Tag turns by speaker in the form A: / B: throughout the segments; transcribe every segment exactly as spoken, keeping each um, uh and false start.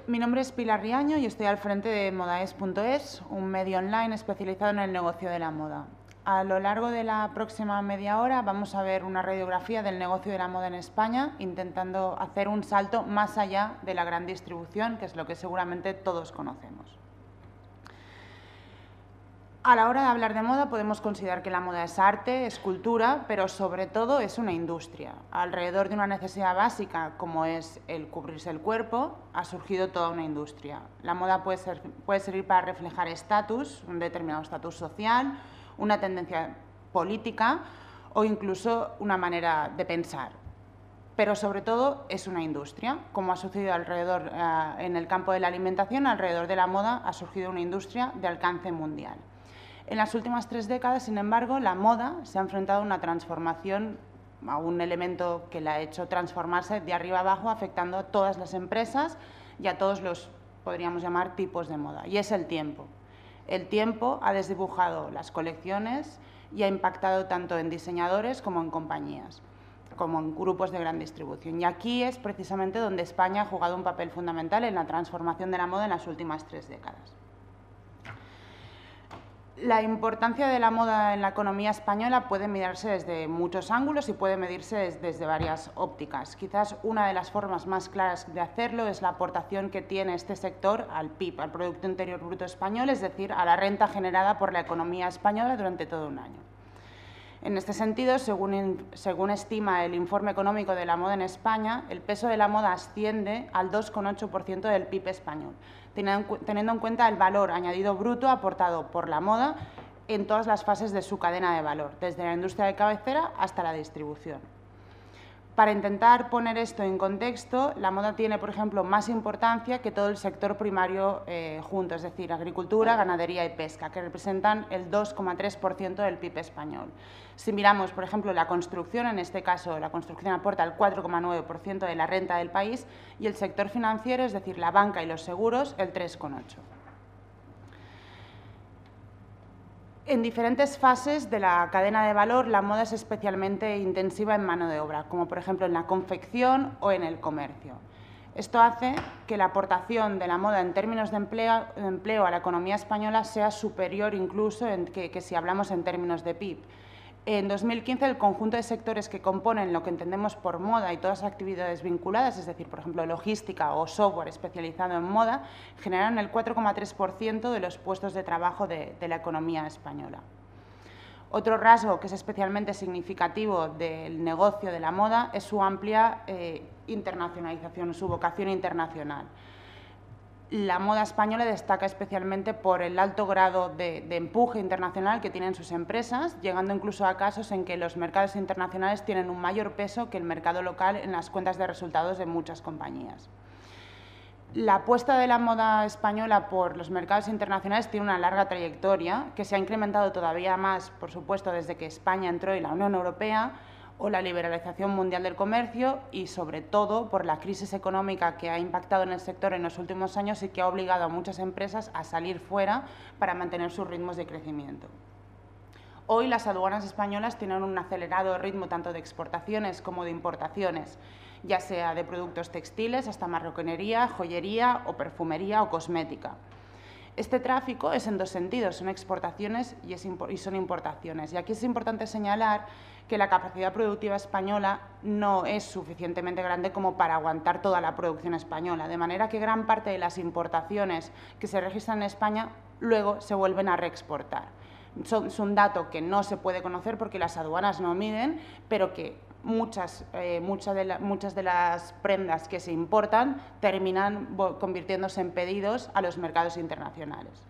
A: Mi nombre es Pilar Riaño y estoy al frente de modaes punto es, un medio online especializado en el negocio de la moda. A lo largo de la próxima media hora vamos a ver una radiografía del negocio de la moda en España, intentando hacer un salto más allá de la gran distribución, que es lo que seguramente todos conocemos. A la hora de hablar de moda podemos considerar que la moda es arte, es cultura, pero sobre todo es una industria. Alrededor de una necesidad básica como es el cubrirse el cuerpo, ha surgido toda una industria. La moda puede, ser, puede servir para reflejar estatus, un determinado estatus social, una tendencia política o incluso una manera de pensar. Pero sobre todo es una industria. Como ha sucedido alrededor, eh, en el campo de la alimentación, alrededor de la moda ha surgido una industria de alcance mundial. En las últimas tres décadas, sin embargo, la moda se ha enfrentado a una transformación, a un elemento que la ha hecho transformarse de arriba abajo, afectando a todas las empresas y a todos los, podríamos llamar, tipos de moda, y es el tiempo. El tiempo ha desdibujado las colecciones y ha impactado tanto en diseñadores como en compañías, como en grupos de gran distribución. Y aquí es precisamente donde España ha jugado un papel fundamental en la transformación de la moda en las últimas tres décadas. La importancia de la moda en la economía española puede mirarse desde muchos ángulos y puede medirse desde varias ópticas. Quizás una de las formas más claras de hacerlo es la aportación que tiene este sector al P I B, al Producto Interior Bruto Español, es decir, a la renta generada por la economía española durante todo un año. En este sentido, según, según estima el Informe Económico de la Moda en España, el peso de la moda asciende al dos coma ocho por ciento del P I B español, teniendo en cuenta el valor añadido bruto aportado por la moda en todas las fases de su cadena de valor, desde la industria de cabecera hasta la distribución. Para intentar poner esto en contexto, la moda tiene, por ejemplo, más importancia que todo el sector primario eh, junto, es decir, agricultura, ganadería y pesca, que representan el dos coma tres por ciento del P I B español. Si miramos, por ejemplo, la construcción, en este caso la construcción aporta el cuatro coma nueve por ciento de la renta del país y el sector financiero, es decir, la banca y los seguros, el tres coma ocho por ciento. En diferentes fases de la cadena de valor, la moda es especialmente intensiva en mano de obra, como por ejemplo en la confección o en el comercio. Esto hace que la aportación de la moda en términos de empleo, de empleo a la economía española sea superior incluso en que, que si hablamos en términos de P I B. En dos mil quince, el conjunto de sectores que componen lo que entendemos por moda y todas las actividades vinculadas, es decir, por ejemplo, logística o software especializado en moda, generaron el cuatro coma tres por ciento de los puestos de trabajo de, de la economía española. Otro rasgo que es especialmente significativo del negocio de la moda es su amplia eh, internacionalización, su vocación internacional. La moda española destaca especialmente por el alto grado de, de empuje internacional que tienen sus empresas, llegando incluso a casos en que los mercados internacionales tienen un mayor peso que el mercado local en las cuentas de resultados de muchas compañías. La apuesta de la moda española por los mercados internacionales tiene una larga trayectoria que se ha incrementado todavía más, por supuesto, desde que España entró en la Unión Europea, o la liberalización mundial del comercio y, sobre todo, por la crisis económica que ha impactado en el sector en los últimos años y que ha obligado a muchas empresas a salir fuera para mantener sus ritmos de crecimiento. Hoy las aduanas españolas tienen un acelerado ritmo tanto de exportaciones como de importaciones, ya sea de productos textiles hasta marroquinería, joyería o perfumería o cosmética. Este tráfico es en dos sentidos, son exportaciones y, es, y son importaciones. Y aquí es importante señalar que la capacidad productiva española no es suficientemente grande como para aguantar toda la producción española, de manera que gran parte de las importaciones que se registran en España luego se vuelven a reexportar. Es un dato que no se puede conocer porque las aduanas no miden, pero que muchas, eh, muchas, de la, muchas de las prendas que se importan terminan convirtiéndose en pedidos a los mercados internacionales.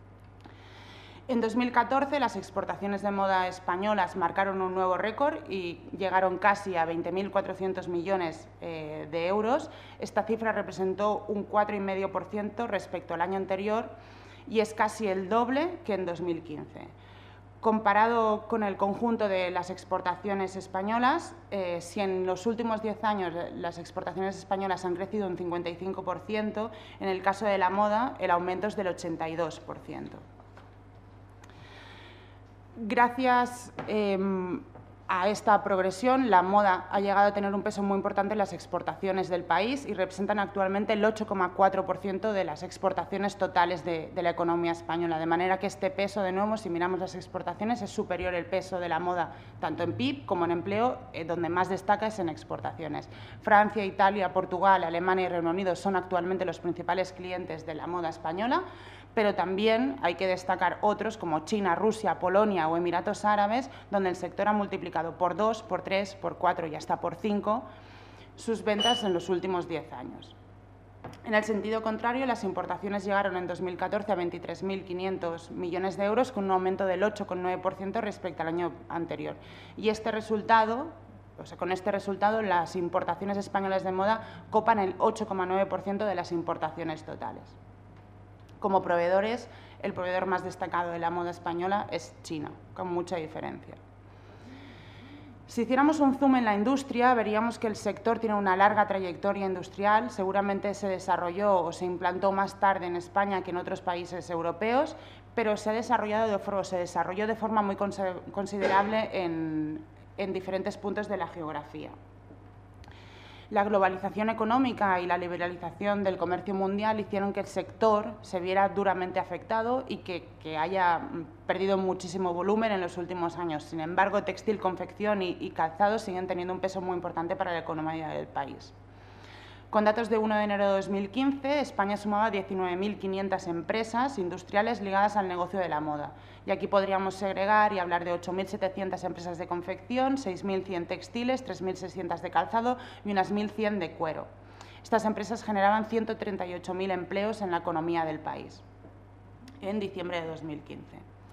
A: En dos mil catorce, las exportaciones de moda españolas marcaron un nuevo récord y llegaron casi a veinte mil cuatrocientos millones eh, de euros. Esta cifra representó un cuatro coma cinco por ciento respecto al año anterior y es casi el doble que en dos mil quince. Comparado con el conjunto de las exportaciones españolas, eh, si en los últimos diez años las exportaciones españolas han crecido un cincuenta y cinco por ciento, en el caso de la moda el aumento es del ochenta y dos por ciento. Gracias eh, a esta progresión, la moda ha llegado a tener un peso muy importante en las exportaciones del país y representan actualmente el ocho coma cuatro por ciento de las exportaciones totales de, de la economía española. De manera que este peso, de nuevo, si miramos las exportaciones, es superior el peso de la moda tanto en P I B como en empleo, eh, donde más destaca es en exportaciones. Francia, Italia, Portugal, Alemania y Reino Unido son actualmente los principales clientes de la moda española, pero también hay que destacar otros como China, Rusia, Polonia o Emiratos Árabes, donde el sector ha multiplicado por dos, por tres, por cuatro y hasta por cinco sus ventas en los últimos diez años. En el sentido contrario, las importaciones llegaron en dos mil catorce a veintitrés mil quinientos millones de euros, con un aumento del ocho coma nueve por ciento respecto al año anterior. Y este resultado, o sea, con este resultado, las importaciones españolas de moda copan el ocho coma nueve por ciento de las importaciones totales. Como proveedores, el proveedor más destacado de la moda española es China, con mucha diferencia. Si hiciéramos un zoom en la industria, veríamos que el sector tiene una larga trayectoria industrial, seguramente se desarrolló o se implantó más tarde en España que en otros países europeos, pero se ha desarrollado de, se desarrolló de forma muy considerable en, en diferentes puntos de la geografía. La globalización económica y la liberalización del comercio mundial hicieron que el sector se viera duramente afectado y que, que haya perdido muchísimo volumen en los últimos años. Sin embargo, textil, confección y, y calzado siguen teniendo un peso muy importante para la economía del país. Con datos de uno de enero de dos mil quince, España sumaba diecinueve mil quinientas empresas industriales ligadas al negocio de la moda. Y aquí podríamos segregar y hablar de ocho mil setecientas empresas de confección, seis mil cien textiles, tres mil seiscientas de calzado y unas mil cien de cuero. Estas empresas generaban ciento treinta y ocho mil empleos en la economía del país en diciembre de dos mil quince.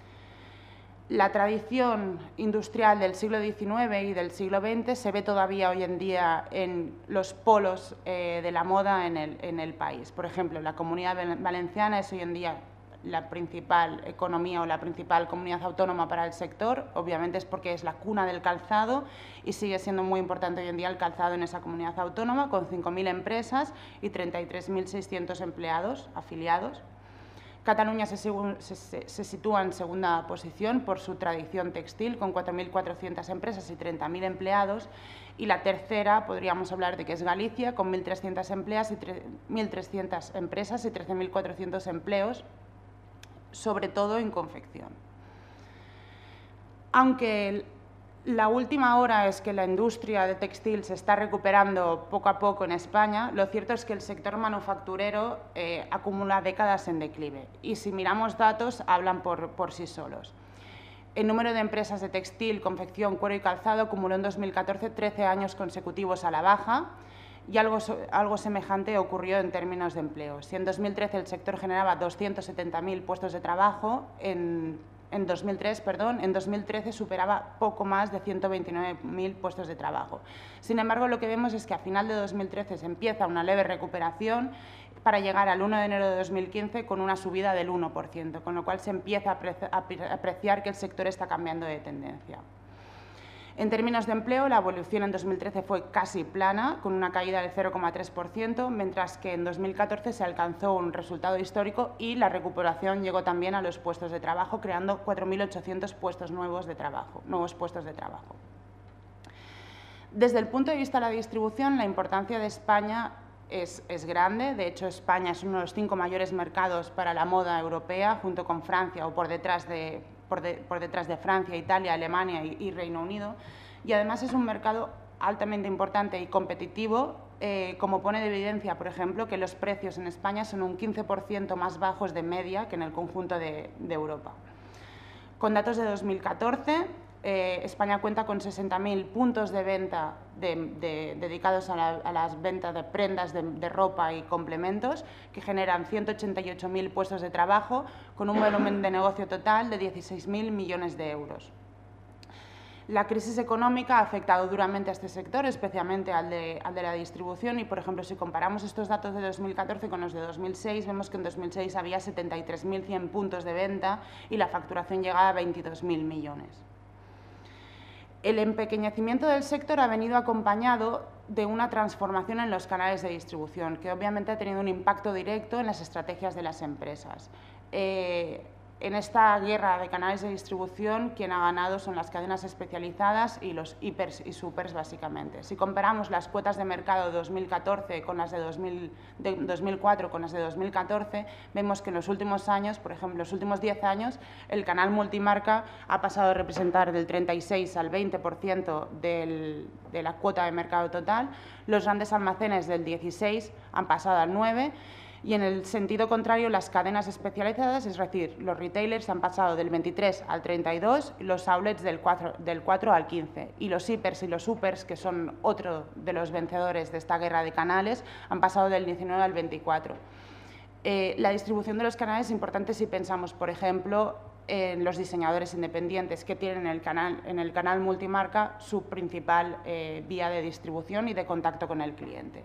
A: La tradición industrial del siglo diecinueve y del siglo veinte se ve todavía hoy en día en los polos eh, de la moda en el, en el país. Por ejemplo, la Comunidad Valenciana es hoy en día la principal economía o la principal comunidad autónoma para el sector. Obviamente es porque es la cuna del calzado y sigue siendo muy importante hoy en día el calzado en esa comunidad autónoma, con cinco mil empresas y treinta y tres mil seiscientos empleados afiliados. Cataluña se, se, se sitúa en segunda posición por su tradición textil, con cuatro mil cuatrocientas empresas y treinta mil empleados. Y la tercera, podríamos hablar de que es Galicia, con mil trescientas empresas y trece mil cuatrocientos empleos, sobre todo en confección. Aunque la última hora es que la industria de textil se está recuperando poco a poco en España, lo cierto es que el sector manufacturero eh, acumula décadas en declive y si miramos datos hablan por, por sí solos. El número de empresas de textil, confección, cuero y calzado acumuló en dos mil catorce trece años consecutivos a la baja y algo, algo semejante ocurrió en términos de empleo. Si en dos mil trece el sector generaba doscientos setenta mil puestos de trabajo, en En dos mil tres, perdón, en dos mil trece superaba poco más de ciento veintinueve mil puestos de trabajo. Sin embargo, lo que vemos es que a final de dos mil trece se empieza una leve recuperación para llegar al uno de enero de dos mil quince con una subida del uno por ciento, con lo cual se empieza a apreciar que el sector está cambiando de tendencia. En términos de empleo, la evolución en dos mil trece fue casi plana, con una caída del cero coma tres por ciento, mientras que en dos mil catorce se alcanzó un resultado histórico y la recuperación llegó también a los puestos de trabajo, creando cuatro mil ochocientos puestos nuevos de trabajo, nuevos puestos de trabajo. Desde el punto de vista de la distribución, la importancia de España es, es grande. De hecho, España es uno de los cinco mayores mercados para la moda europea, junto con Francia o por detrás de Por, de, por detrás de Francia, Italia, Alemania y, y Reino Unido, y además es un mercado altamente importante y competitivo, eh, como pone de evidencia, por ejemplo, que los precios en España son un quince por ciento más bajos de media que en el conjunto de, de Europa. Con datos de dos mil catorce, eh, España cuenta con sesenta mil puntos de venta de, de, dedicados a, la, a las ventas de prendas de, de ropa y complementos, que generan ciento ochenta y ocho mil puestos de trabajo, con un volumen de negocio total de dieciséis mil millones de euros. La crisis económica ha afectado duramente a este sector, especialmente al de, al de la distribución, y, por ejemplo, si comparamos estos datos de dos mil catorce con los de dos mil seis, vemos que en dos mil seis había setenta y tres mil cien puntos de venta y la facturación llegaba a veintidós mil millones. El empequeñecimiento del sector ha venido acompañado de una transformación en los canales de distribución, que obviamente ha tenido un impacto directo en las estrategias de las empresas. Eh, En esta guerra de canales de distribución, quien ha ganado son las cadenas especializadas y los hipers y supers, básicamente. Si comparamos las cuotas de mercado de dos mil catorce con las de, dos mil, de dos mil cuatro con las de dos mil catorce, vemos que en los últimos años, por ejemplo, los últimos diez años, el canal multimarca ha pasado de representar del treinta y seis al veinte por ciento del, de la cuota de mercado total, los grandes almacenes del dieciséis han pasado al nueve por ciento, y en el sentido contrario, las cadenas especializadas, es decir, los retailers han pasado del veintitrés al treinta y dos, los outlets del cuatro, del cuatro al quince, y los hipers y los supers, que son otro de los vencedores de esta guerra de canales, han pasado del diecinueve al veinticuatro. Eh, la distribución de los canales es importante si pensamos, por ejemplo, en los diseñadores independientes que tienen en el canal, en el canal multimarca su principal eh, vía de distribución y de contacto con el cliente.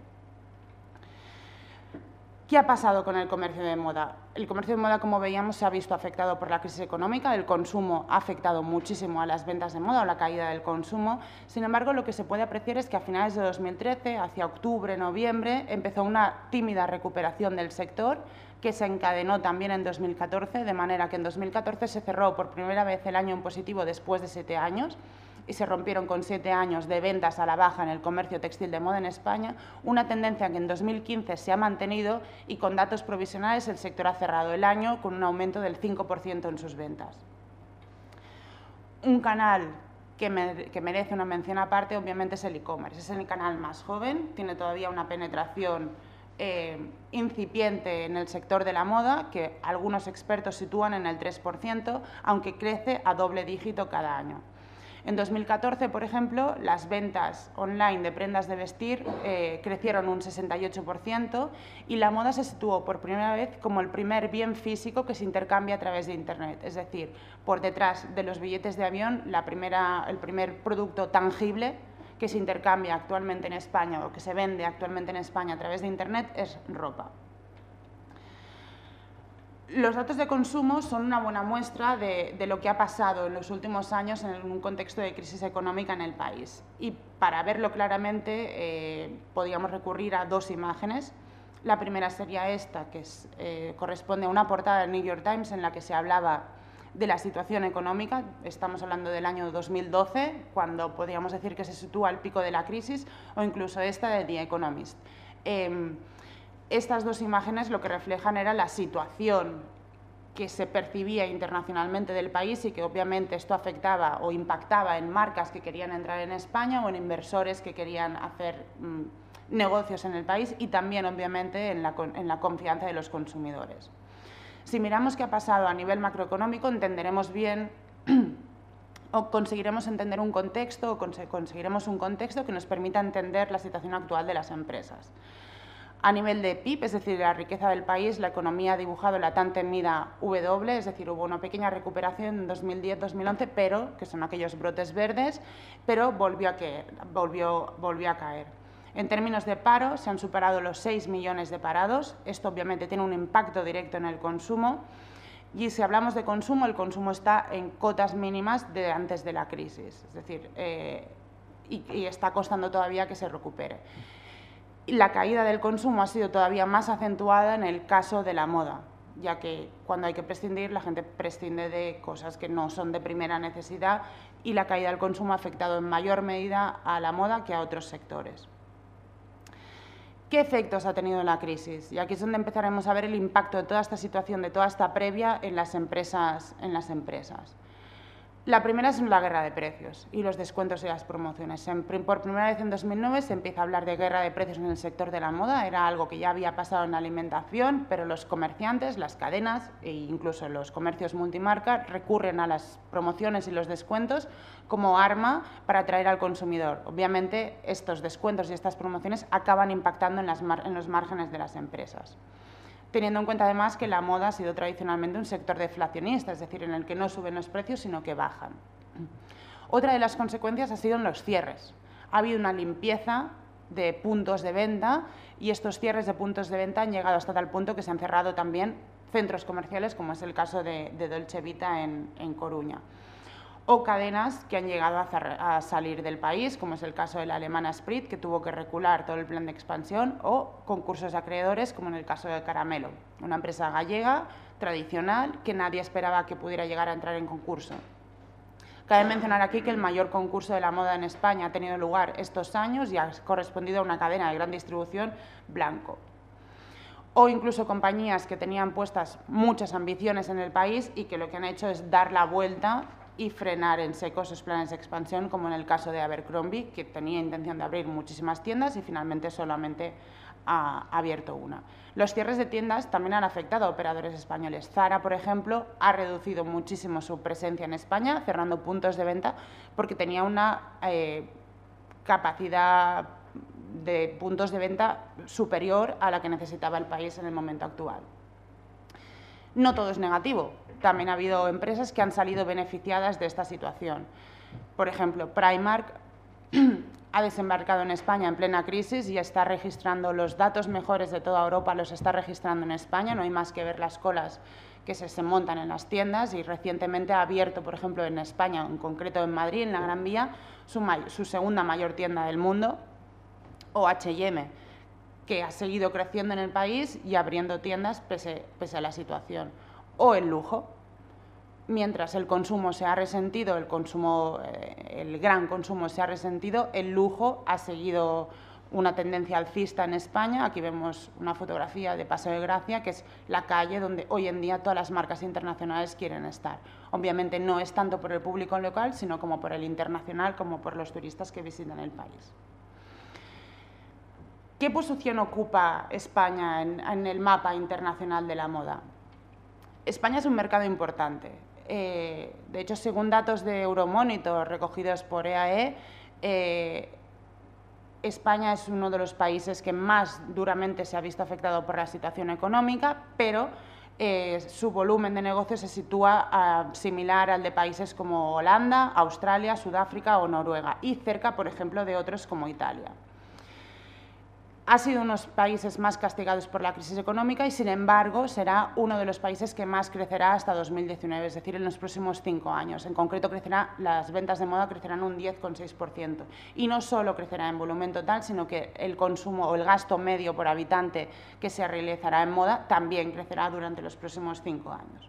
A: ¿Qué ha pasado con el comercio de moda? El comercio de moda, como veíamos, se ha visto afectado por la crisis económica, el consumo ha afectado muchísimo a las ventas de moda o la caída del consumo. Sin embargo, lo que se puede apreciar es que a finales de dos mil trece, hacia octubre, noviembre, empezó una tímida recuperación del sector que se encadenó también en dos mil catorce, de manera que en dos mil catorce se cerró por primera vez el año en positivo después de siete años, y se rompieron con siete años de ventas a la baja en el comercio textil de moda en España, una tendencia que en dos mil quince se ha mantenido y con datos provisionales el sector ha cerrado el año con un aumento del cinco por ciento en sus ventas. Un canal que, me, que merece una mención aparte obviamente es el e-commerce, es el canal más joven, tiene todavía una penetración eh, incipiente en el sector de la moda que algunos expertos sitúan en el tres por ciento, aunque crece a doble dígito cada año. En dos mil catorce, por ejemplo, las ventas online de prendas de vestir eh, crecieron un sesenta y ocho por ciento y la moda se situó por primera vez como el primer bien físico que se intercambia a través de Internet. Es decir, por detrás de los billetes de avión, la primera, el primer producto tangible que se intercambia actualmente en España o que se vende actualmente en España a través de Internet es ropa. Los datos de consumo son una buena muestra de, de lo que ha pasado en los últimos años en un contexto de crisis económica en el país. Y para verlo claramente eh, podríamos recurrir a dos imágenes. La primera sería esta, que es, eh, corresponde a una portada del New York Times en la que se hablaba de la situación económica. Estamos hablando del año dos mil doce, cuando podríamos decir que se sitúa al pico de la crisis, o incluso esta de The Economist. Eh, Estas dos imágenes lo que reflejan era la situación que se percibía internacionalmente del país y que obviamente esto afectaba o impactaba en marcas que querían entrar en España o en inversores que querían hacer mmm, negocios en el país y también obviamente en la, en la confianza de los consumidores. Si miramos qué ha pasado a nivel macroeconómico, entenderemos bien o conseguiremos entender un contexto o conseguiremos un contexto que nos permita entender la situación actual de las empresas. A nivel de P I B, es decir, la riqueza del país, la economía ha dibujado la tan temida W, es decir, hubo una pequeña recuperación en dos mil diez dos mil once, pero, que son aquellos brotes verdes, pero volvió a caer. Volvió, volvió a caer. En términos de paro, se han superado los seis millones de parados. Esto obviamente tiene un impacto directo en el consumo. Y si hablamos de consumo, el consumo está en cotas mínimas de antes de la crisis, es decir, eh, y, y está costando todavía que se recupere. La caída del consumo ha sido todavía más acentuada en el caso de la moda, ya que cuando hay que prescindir, la gente prescinde de cosas que no son de primera necesidad y la caída del consumo ha afectado en mayor medida a la moda que a otros sectores. ¿Qué efectos ha tenido la crisis? Y aquí es donde empezaremos a ver el impacto de toda esta situación, de toda esta previa en las empresas. En las empresas. La primera es la guerra de precios y los descuentos y las promociones. Por primera vez en dos mil nueve se empieza a hablar de guerra de precios en el sector de la moda. Era algo que ya había pasado en la alimentación, pero los comerciantes, las cadenas e incluso los comercios multimarca recurren a las promociones y los descuentos como arma para atraer al consumidor. Obviamente, estos descuentos y estas promociones acaban impactando en, las en los márgenes de las empresas, teniendo en cuenta además que la moda ha sido tradicionalmente un sector deflacionista, es decir, en el que no suben los precios, sino que bajan. Otra de las consecuencias ha sido en los cierres. Ha habido una limpieza de puntos de venta y estos cierres de puntos de venta han llegado hasta tal punto que se han cerrado también centros comerciales, como es el caso de, de Dolce Vita en, en Coruña. o cadenas que han llegado a, a salir del país, como es el caso de la alemana Sprit, que tuvo que recular todo el plan de expansión, o concursos de acreedores, como en el caso de Caramelo, una empresa gallega tradicional que nadie esperaba que pudiera llegar a entrar en concurso. Cabe mencionar aquí que el mayor concurso de la moda en España ha tenido lugar estos años y ha correspondido a una cadena de gran distribución, Blanco. O incluso compañías que tenían puestas muchas ambiciones en el país y que lo que han hecho es dar la vuelta y frenar en seco sus planes de expansión, como en el caso de Abercrombie, que tenía intención de abrir muchísimas tiendas y finalmente solamente ha abierto una. Los cierres de tiendas también han afectado a operadores españoles. Zara, por ejemplo, ha reducido muchísimo su presencia en España, cerrando puntos de venta, porque tenía una eh, capacidad de puntos de venta superior a la que necesitaba el país en el momento actual. No todo es negativo. También ha habido empresas que han salido beneficiadas de esta situación. Por ejemplo, Primark ha desembarcado en España en plena crisis y está registrando los datos mejores de toda Europa, los está registrando en España. No hay más que ver las colas que se, se montan en las tiendas, y recientemente ha abierto, por ejemplo, en España, en concreto en Madrid, en la Gran Vía, su, su segunda mayor tienda del mundo, o H y M, que ha seguido creciendo en el país y abriendo tiendas pese, pese a la situación. O el lujo. Mientras el consumo se ha resentido, el, consumo, eh, el gran consumo se ha resentido, el lujo ha seguido una tendencia alcista en España. Aquí vemos una fotografía de Paseo de Gracia, que es la calle donde hoy en día todas las marcas internacionales quieren estar. Obviamente no es tanto por el público local, sino como por el internacional, como por los turistas que visitan el país. ¿Qué posición ocupa España en, en el mapa internacional de la moda? España es un mercado importante. Eh, de hecho, según datos de Euromonitor recogidos por E A E, eh, España es uno de los países que más duramente se ha visto afectado por la situación económica, pero eh, su volumen de negocio se sitúa a, similar al de países como Holanda, Australia, Sudáfrica o Noruega, y cerca, por ejemplo, de otros como Italia. Ha sido uno de los países más castigados por la crisis económica y, sin embargo, será uno de los países que más crecerá hasta dos mil diecinueve, es decir, en los próximos cinco años. En concreto, crecerá, las ventas de moda crecerán un diez coma seis por ciento. Y no solo crecerá en volumen total, sino que el consumo o el gasto medio por habitante que se realizará en moda también crecerá durante los próximos cinco años.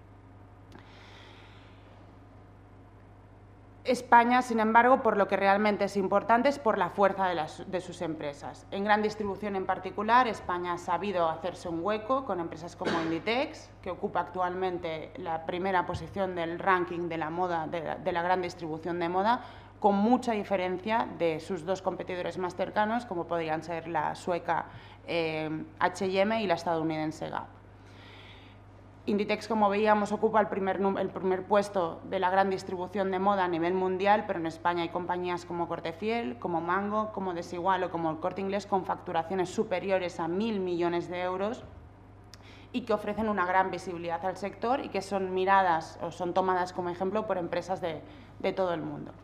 A: España, sin embargo, por lo que realmente es importante es por la fuerza de, las, de sus empresas. En gran distribución en particular, España ha sabido hacerse un hueco con empresas como Inditex, que ocupa actualmente la primera posición del ranking de la moda, de la, de la gran distribución de moda, con mucha diferencia de sus dos competidores más cercanos, como podrían ser la sueca eh, H y M y la estadounidense Gap. Inditex, como veíamos, ocupa el primer, el primer puesto de la gran distribución de moda a nivel mundial, pero en España hay compañías como Cortefiel, como Mango, como Desigual o como el Corte Inglés con facturaciones superiores a mil millones de euros y que ofrecen una gran visibilidad al sector y que son miradas o son tomadas como ejemplo por empresas de, de todo el mundo.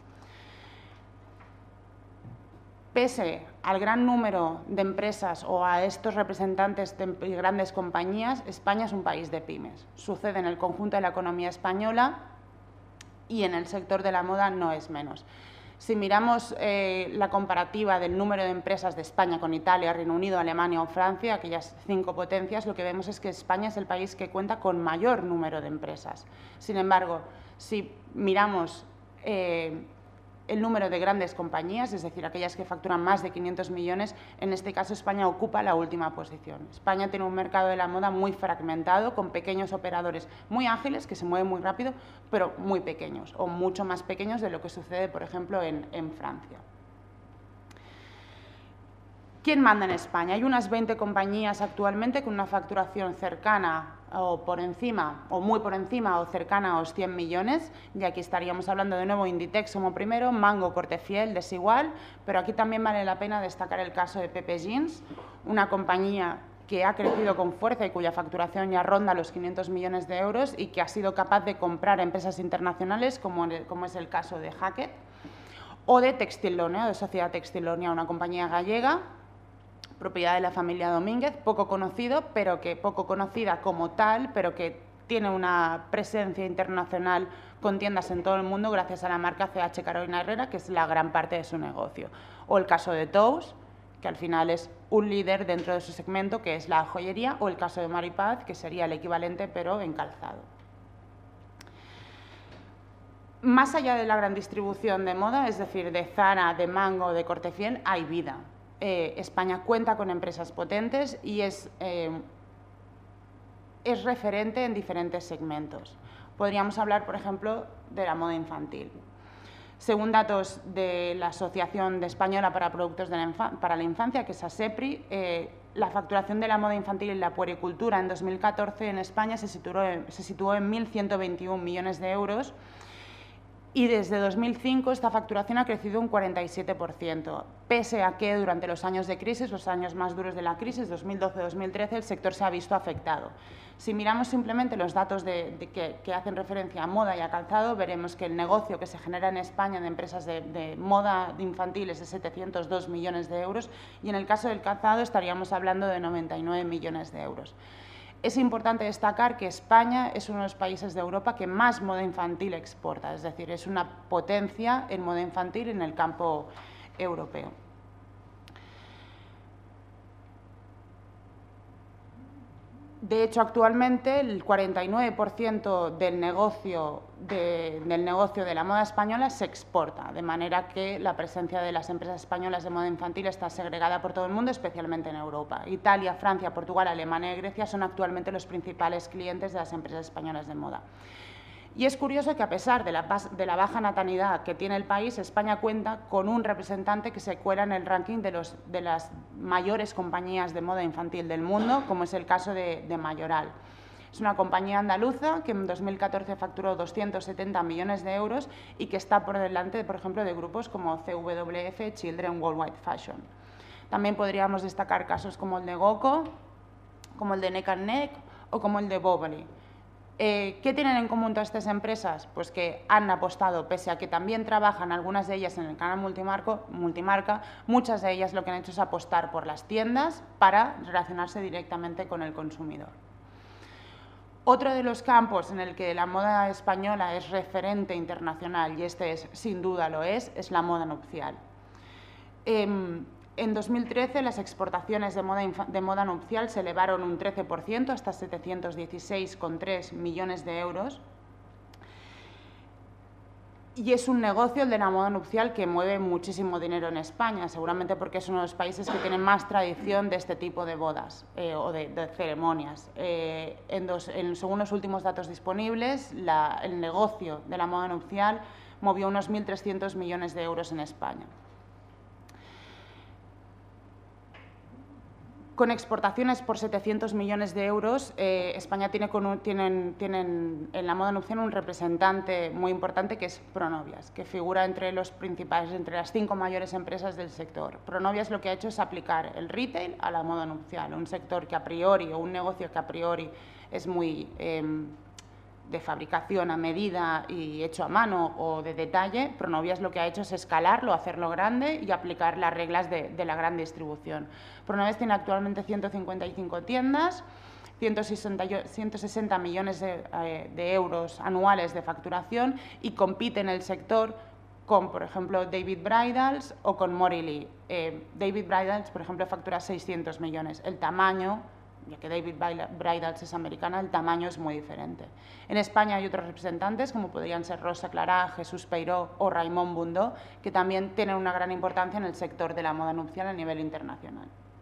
A: Pese al gran número de empresas o a estos representantes de grandes compañías, España es un país de pymes. Sucede en el conjunto de la economía española y en el sector de la moda no es menos. Si miramos eh, la comparativa del número de empresas de España con Italia, Reino Unido, Alemania o Francia, aquellas cinco potencias, lo que vemos es que España es el país que cuenta con mayor número de empresas. Sin embargo, si miramos eh, el número de grandes compañías, es decir, aquellas que facturan más de quinientos millones, en este caso España ocupa la última posición. España tiene un mercado de la moda muy fragmentado, con pequeños operadores muy ágiles, que se mueven muy rápido, pero muy pequeños, o mucho más pequeños de lo que sucede, por ejemplo, en, en Francia. ¿Quién manda en España? Hay unas veinte compañías actualmente con una facturación cercana o por encima, o muy por encima o cercana a los cien millones, y aquí estaríamos hablando de nuevo Inditex como primero, Mango, Cortefiel, Desigual, pero aquí también vale la pena destacar el caso de Pepe Jeans, una compañía que ha crecido con fuerza y cuya facturación ya ronda los quinientos millones de euros y que ha sido capaz de comprar empresas internacionales, como, como es el caso de Hackett, o de Textilonia, de Sociedad Textilonia, una compañía gallega, propiedad de la familia Domínguez, poco conocido, pero que poco conocida como tal, pero que tiene una presencia internacional con tiendas en todo el mundo gracias a la marca C H Carolina Herrera, que es la gran parte de su negocio. O el caso de Tous, que al final es un líder dentro de su segmento, que es la joyería, o el caso de Maripaz, que sería el equivalente, pero en calzado. Más allá de la gran distribución de moda, es decir, de Zara, de Mango, de Corte Fiel, hay vida. Eh, España cuenta con empresas potentes y es, eh, es referente en diferentes segmentos. Podríamos hablar, por ejemplo, de la moda infantil. Según datos de la Asociación Española para Productos de la para la Infancia, que es ASEPRI, eh, la facturación de la moda infantil y la puericultura en dos mil catorce en España se situó en, se situó en mil ciento veintiuno millones de euros, y desde dos mil cinco esta facturación ha crecido un cuarenta y siete por ciento, pese a que durante los años de crisis, los años más duros de la crisis, dos mil doce a dos mil trece, el sector se ha visto afectado. Si miramos simplemente los datos de, de que, que hacen referencia a moda y a calzado, veremos que el negocio que se genera en España de empresas de, de moda infantil es de setecientos dos millones de euros y en el caso del calzado estaríamos hablando de noventa y nueve millones de euros. Es importante destacar que España es uno de los países de Europa que más moda infantil exporta, es decir, es una potencia en moda infantil en el campo europeo. De hecho, actualmente el cuarenta y nueve por ciento del negocio de, del negocio de la moda española se exporta, de manera que la presencia de las empresas españolas de moda infantil está segregada por todo el mundo, especialmente en Europa. Italia, Francia, Portugal, Alemania y Grecia son actualmente los principales clientes de las empresas españolas de moda. Y es curioso que, a pesar de la, de la baja natalidad que tiene el país, España cuenta con un representante que se cuela en el ranking de, los, de las mayores compañías de moda infantil del mundo, como es el caso de, de Mayoral. Es una compañía andaluza que en dos mil catorce facturó doscientos setenta millones de euros y que está por delante, por ejemplo, de grupos como C W F, Children Worldwide Fashion. También podríamos destacar casos como el de Goco, como el de Neck and Neck o como el de Boboli. Eh, ¿Qué tienen en común todas estas empresas? Pues que han apostado, pese a que también trabajan algunas de ellas en el canal multimarco, multimarca, muchas de ellas lo que han hecho es apostar por las tiendas para relacionarse directamente con el consumidor. Otro de los campos en el que la moda española es referente internacional, y este es, sin duda lo es, es la moda nupcial. Eh, En dos mil trece las exportaciones de moda, de moda nupcial se elevaron un trece por ciento hasta setecientos dieciséis coma tres millones de euros y es un negocio, el de la moda nupcial, que mueve muchísimo dinero en España, seguramente porque es uno de los países que tiene más tradición de este tipo de bodas eh, o de, de ceremonias. Eh, en dos, en, según los últimos datos disponibles, la, el negocio de la moda nupcial movió unos mil trescientos millones de euros en España. Con exportaciones por setecientos millones de euros, eh, España tiene, con un, tienen, tienen en la moda nupcial un representante muy importante que es Pronovias, que figura entre, los principales, entre las cinco mayores empresas del sector. Pronovias lo que ha hecho es aplicar el retail a la moda nupcial, un sector que a priori, o un negocio que a priori es muy eh, de fabricación a medida y hecho a mano o de detalle. Pronovias lo que ha hecho es escalarlo, hacerlo grande y aplicar las reglas de, de la gran distribución. Pronovias tiene actualmente ciento cincuenta y cinco tiendas, ciento sesenta millones de, eh, de euros anuales de facturación y compite en el sector con, por ejemplo, David Bridals o con Mori Lee. Eh, David Bridals, por ejemplo, factura seiscientos millones. El tamaño, ya que David Bridals es americana, el tamaño es muy diferente. En España hay otros representantes, como podrían ser Rosa Clará, Jesús Peiró o Raimon Bundó, que también tienen una gran importancia en el sector de la moda nupcial a nivel internacional.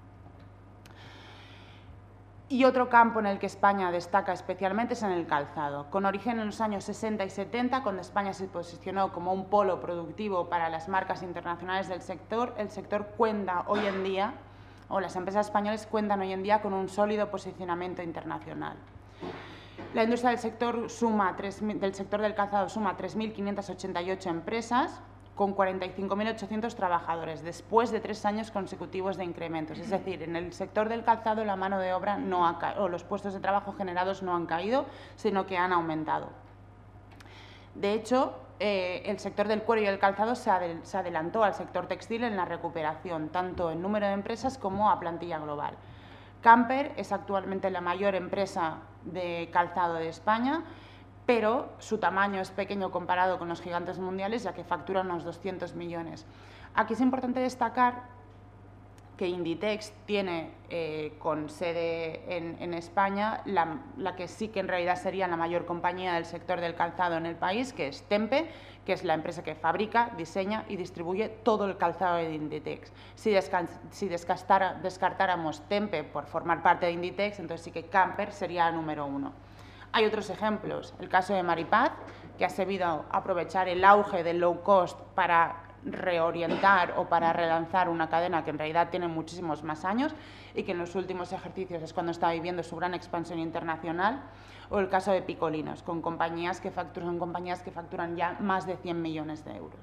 A: Y otro campo en el que España destaca especialmente es en el calzado. Con origen en los años sesenta y setenta, cuando España se posicionó como un polo productivo para las marcas internacionales del sector, el sector cuenta hoy en día, o las empresas españolas cuentan hoy en día con un sólido posicionamiento internacional. La industria del sector, suma tres, del sector del calzado suma tres mil quinientas ochenta y ocho empresas con cuarenta y cinco mil ochocientos trabajadores, después de tres años consecutivos de incrementos. Es decir, en el sector del calzado la mano de obra no ha caído, o los puestos de trabajo generados no han caído, sino que han aumentado. De hecho, eh, el sector del cuero y el calzado se, adel se adelantó al sector textil en la recuperación, tanto en número de empresas como a plantilla global. Camper es actualmente la mayor empresa de calzado de España, pero su tamaño es pequeño comparado con los gigantes mundiales, ya que factura unos doscientos millones. Aquí es importante destacar que Inditex tiene eh, con sede en, en España la, la que sí que en realidad sería la mayor compañía del sector del calzado en el país, que es Tempe, que es la empresa que fabrica, diseña y distribuye todo el calzado de Inditex. Si, si descartáramos Tempe por formar parte de Inditex, entonces sí que Camper sería el número uno. Hay otros ejemplos, el caso de Maripaz, que ha sabido aprovechar el auge del low cost para reorientar o para relanzar una cadena que en realidad tiene muchísimos más años y que en los últimos ejercicios es cuando está viviendo su gran expansión internacional, o el caso de Picolinos, con compañías que facturan, compañías que facturan ya más de cien millones de euros.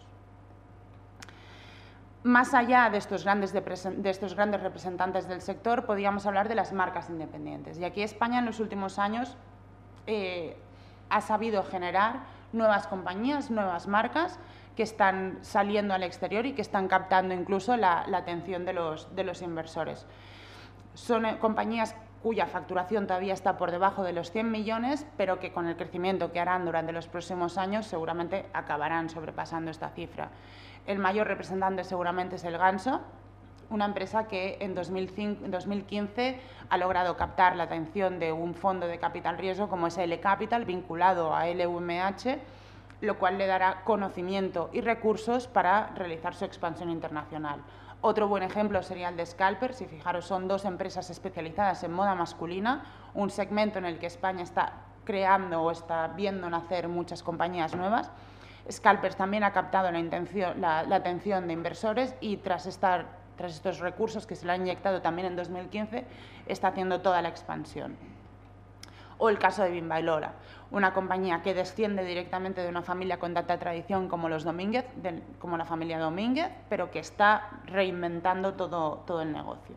A: Más allá de estos, grandes de estos grandes representantes del sector, podríamos hablar de las marcas independientes. Y aquí España en los últimos años eh, ha sabido generar nuevas compañías, nuevas marcas, que están saliendo al exterior y que están captando incluso la, la atención de los, de los inversores. Son eh, compañías cuya facturación todavía está por debajo de los cien millones, pero que con el crecimiento que harán durante los próximos años seguramente acabarán sobrepasando esta cifra. El mayor representante seguramente es el Ganso, una empresa que en dos mil quince ha logrado captar la atención de un fondo de capital riesgo como es L Capital, vinculado a L V M H, lo cual le dará conocimiento y recursos para realizar su expansión internacional. Otro buen ejemplo sería el de Scalper. Si fijaros, son dos empresas especializadas en moda masculina, un segmento en el que España está creando o está viendo nacer muchas compañías nuevas. Scalper también ha captado la, intención, la, la atención de inversores y tras, estar, tras estos recursos que se le han inyectado también en dos mil quince, está haciendo toda la expansión. O el caso de Bimba y Lola, una compañía que desciende directamente de una familia con tanta tradición como los Domínguez, de, como la familia Domínguez, pero que está reinventando todo, todo el negocio.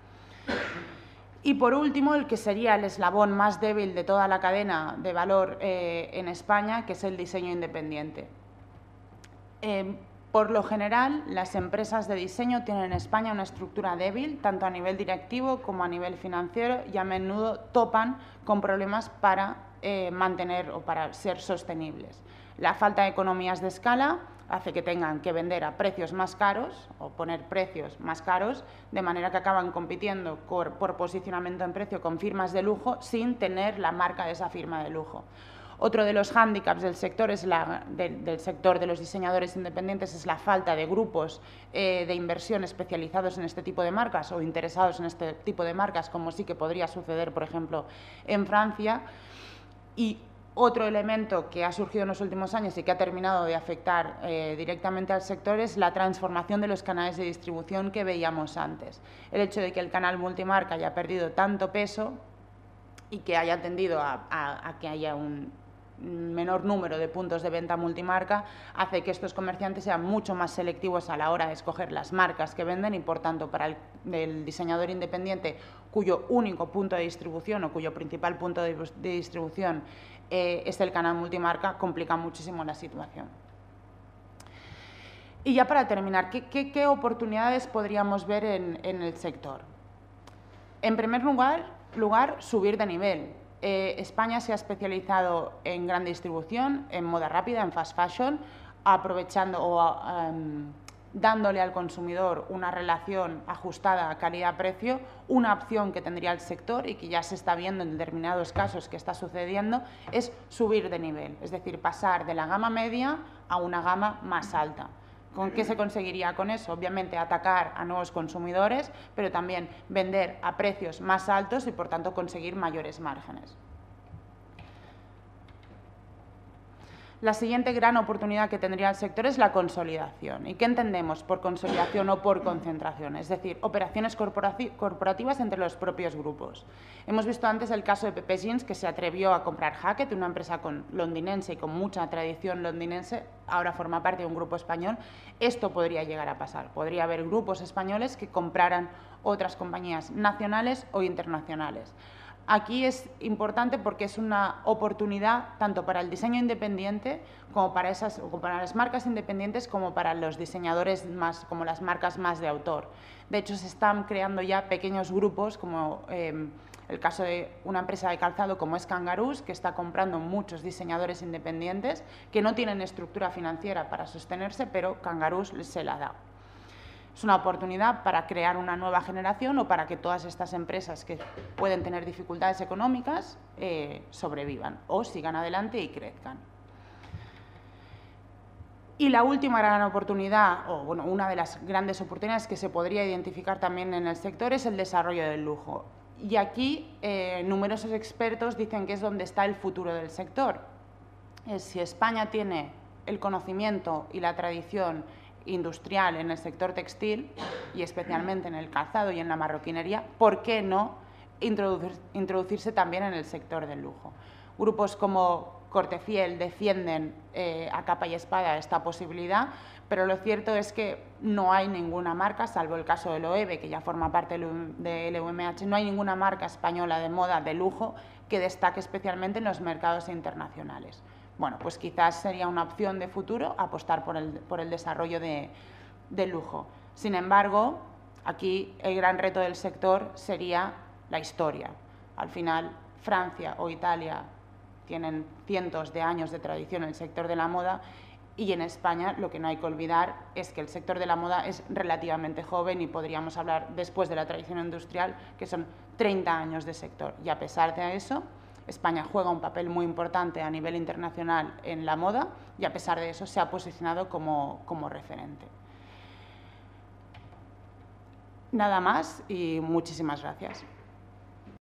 A: Y por último, el que sería el eslabón más débil de toda la cadena de valor eh, en España, que es el diseño independiente. Eh, Por lo general, las empresas de diseño tienen en España una estructura débil, tanto a nivel directivo como a nivel financiero, y a menudo topan con problemas para eh, mantener o para ser sostenibles. La falta de economías de escala hace que tengan que vender a precios más caros o poner precios más caros, de manera que acaban compitiendo por, por posicionamiento en precio con firmas de lujo sin tener la marca de esa firma de lujo. Otro de los hándicaps del sector, es la, de, del sector de los diseñadores independientes es la falta de grupos eh, de inversión especializados en este tipo de marcas o interesados en este tipo de marcas, como sí que podría suceder, por ejemplo, en Francia. Y otro elemento que ha surgido en los últimos años y que ha terminado de afectar eh, directamente al sector es la transformación de los canales de distribución que veíamos antes. El hecho de que el canal multimarca haya perdido tanto peso y que haya tendido a, a, a que haya un menor número de puntos de venta multimarca hace que estos comerciantes sean mucho más selectivos a la hora de escoger las marcas que venden y, por tanto, para el, el diseñador independiente cuyo único punto de distribución o cuyo principal punto de, de distribución eh, es el canal multimarca, complica muchísimo la situación. Y ya para terminar, ¿qué, qué, qué oportunidades podríamos ver en, en el sector? En primer lugar, lugar subir de nivel. Eh, España se ha especializado en gran distribución, en moda rápida, en fast fashion, aprovechando o um, dándole al consumidor una relación ajustada a calidad-precio, una opción que tendría el sector y que ya se está viendo en determinados casos que está sucediendo, es subir de nivel, es decir, pasar de la gama media a una gama más alta. ¿Con qué se conseguiría con eso? Obviamente atacar a nuevos consumidores, pero también vender a precios más altos y, por tanto, conseguir mayores márgenes. La siguiente gran oportunidad que tendría el sector es la consolidación. ¿Y qué entendemos por consolidación o por concentración? Es decir, operaciones corporativas entre los propios grupos. Hemos visto antes el caso de Pepe Jeans, que se atrevió a comprar Hackett, una empresa con, londinense y con mucha tradición londinense, ahora forma parte de un grupo español. Esto podría llegar a pasar. Podría haber grupos españoles que compraran otras compañías nacionales o internacionales. Aquí es importante porque es una oportunidad tanto para el diseño independiente como para, esas, como para las marcas independientes como para los diseñadores más, como las marcas más de autor. De hecho, se están creando ya pequeños grupos, como eh, el caso de una empresa de calzado como es Kangaroos, que está comprando muchos diseñadores independientes que no tienen estructura financiera para sostenerse, pero Kangaroos se la da. Es una oportunidad para crear una nueva generación o para que todas estas empresas que pueden tener dificultades económicas eh, sobrevivan o sigan adelante y crezcan. Y la última gran oportunidad, o bueno, una de las grandes oportunidades que se podría identificar también en el sector es el desarrollo del lujo. Y aquí eh, numerosos expertos dicen que es donde está el futuro del sector. Es, si España tiene el conocimiento y la tradición industrial en el sector textil y especialmente en el calzado y en la marroquinería, ¿por qué no introducir, introducirse también en el sector del lujo? Grupos como Cortefiel defienden eh, a capa y espada esta posibilidad, pero lo cierto es que no hay ninguna marca, salvo el caso de Loewe, que ya forma parte de L V M H, no hay ninguna marca española de moda de lujo que destaque especialmente en los mercados internacionales. Bueno, pues quizás sería una opción de futuro apostar por el, por el desarrollo de, del lujo. Sin embargo, aquí el gran reto del sector sería la historia. Al final, Francia o Italia tienen cientos de años de tradición en el sector de la moda y en España lo que no hay que olvidar es que el sector de la moda es relativamente joven y podríamos hablar después de la tradición industrial que son treinta años de sector y a pesar de eso España juega un papel muy importante a nivel internacional en la moda y a pesar de eso se ha posicionado como, como referente. Nada más y muchísimas gracias.